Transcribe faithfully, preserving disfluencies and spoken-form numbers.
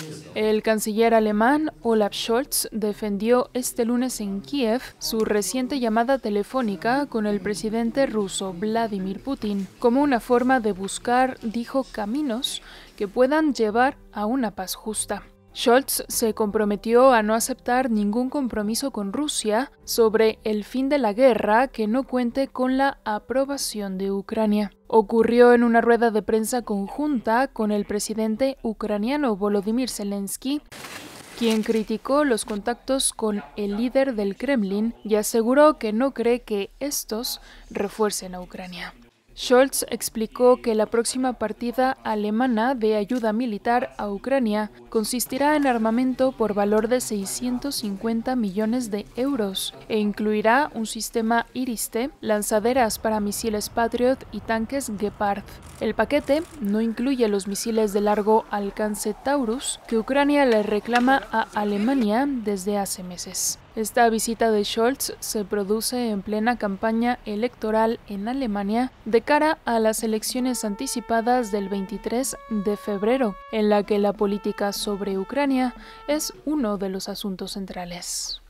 El canciller alemán Olaf Scholz defendió este lunes en Kiev su reciente llamada telefónica con el presidente ruso Vladimir Putin como una forma de buscar, dijo, caminos que puedan llevar a una paz justa. Scholz se comprometió a no aceptar ningún compromiso con Rusia sobre el fin de la guerra que no cuente con la aprobación de Ucrania. Ocurrió en una rueda de prensa conjunta con el presidente ucraniano Volodymyr Zelensky, quien criticó los contactos con el líder del Kremlin y aseguró que no cree que estos refuercen a Ucrania. Scholz explicó que la próxima partida alemana de ayuda militar a Ucrania consistirá en armamento por valor de seiscientos cincuenta millones de euros e incluirá un sistema Iris-T, lanzaderas para misiles Patriot y tanques Gepard. El paquete no incluye los misiles de largo alcance Taurus que Ucrania le reclama a Alemania desde hace meses. Esta visita de Scholz se produce en plena campaña electoral en Alemania de cara a las elecciones anticipadas del veintitrés de febrero, en la que la política sobre Ucrania es uno de los asuntos centrales.